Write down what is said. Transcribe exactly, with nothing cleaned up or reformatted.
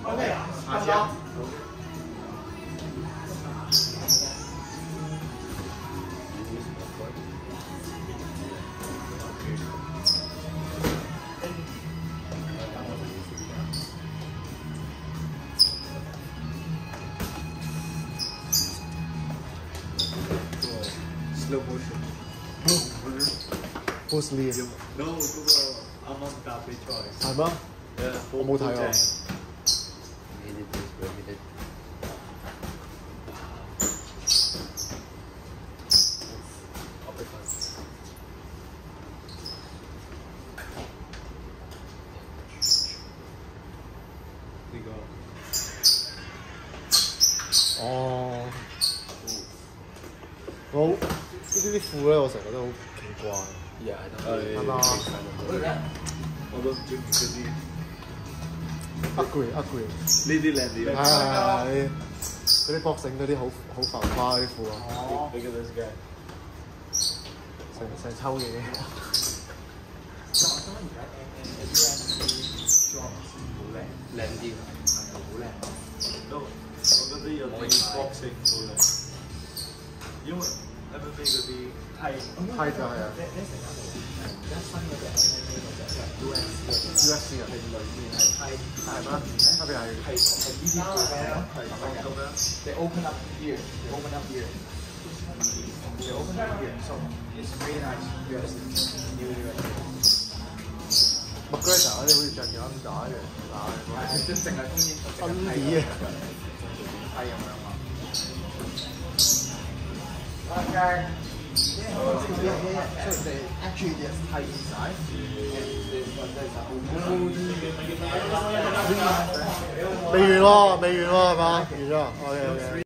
OK， 下下。Slow motion。 波斯利。 No， 嗰個啱啱打比賽。 係咩？我冇睇啊。 呢個。 哦。好，呢啲啲褲咧，我成日覺得好奇怪。係嘛？ 我都唔中意嗰啲。 Agree agree。 呢啲靚啲。 係係係。嗰啲 boxing 嗰啲好好浮誇嗰啲褲啊。 哦。Look at this guy。 成成抽嘢。 靚啲，係好靚。 都，我覺得有啲 boxing 好靚。因為 M M A 嗰啲係係就係啊。 而家新嗰隻 M M A 嗰隻 U F C U F C 啊， 係裏面係係係咩？特別係係係呢啲褲嘅，係咁樣咁樣。They open up here, they open up here, they open up here. So it's very nice. U F C, new U F C. 麥嗰時候嗰啲好似着住 under 一樣打嘅， 係即係淨係中意 under 嘅， 係咁樣嘛。Okay. Yeah, yeah, yeah, yeah. So they actually just tie inside, and there's one there's a open. 未完喎，未完喎係嘛？完咗，OK OK。